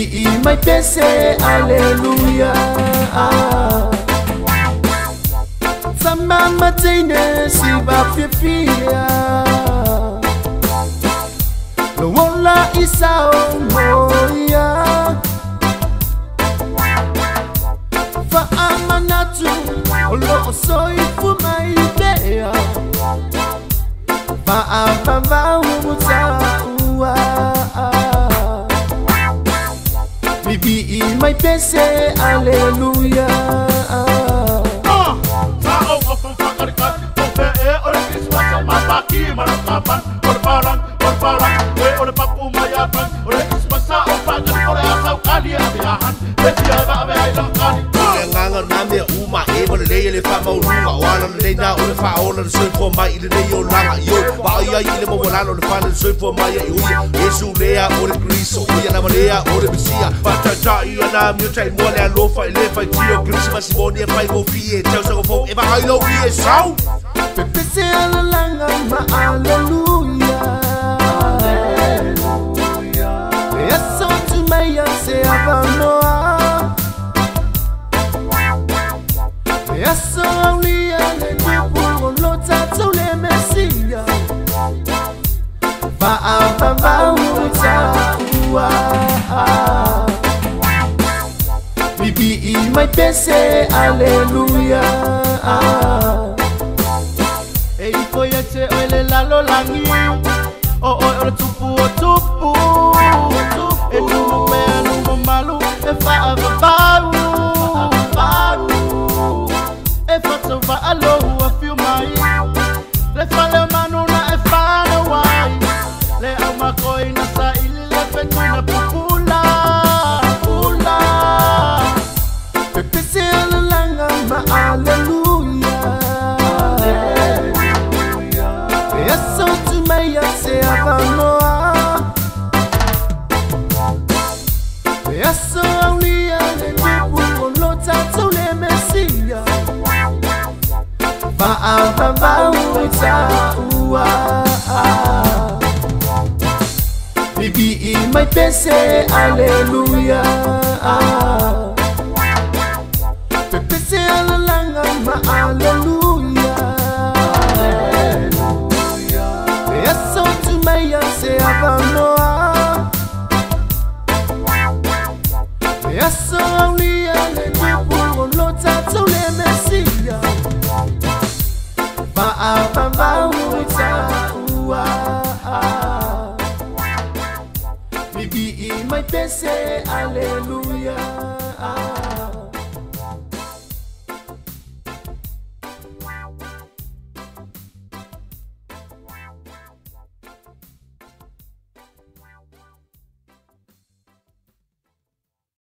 Bibi my pese, Alleluia. Sama matine si va Fiafia. No wala isa moya. Fa amanatu, olo soy fu my idea. Fa avava umuta. Bibi my pese, Alleluia. Namne uma eva le le fa mo lunga wala le na o le fa o le so for mai le yo langa yo ba ya ile mo wala le fa le so for mai yo Yesu le o le Cristo ya na malea o le Mesia pa ta ya na mi tai mo le lo fa le fa tio Kerisimasi mo ne fa go fie tell so fo e ba ai lo fie so Pepe se la langa ma alleluia alleluia Yesu tu mai ya se avanoa Yesu aulia le tupu lota tu le Mesia va avava uta ua Bibi my pese alleluia E foi a te ele la lo langi o tupu E tu me anu malu e fa avava E fatto va allo a fiumai Le fa le manu na e fa na wai Le ama koi na sa ili le petuna pupula Pepe se ala langa ma alleluia Alleluia E aso tu meia se avanoa E aso aulia le tupu lota tu le Mesia Va avava uta ua Bibi my pese alleluia Pepe se ala langa ma alleluia Alleluia E aso tu meia se avanoa E aso aulia le tupu lota tu le Mesia Va avava uta ua Bibi my pese alleluia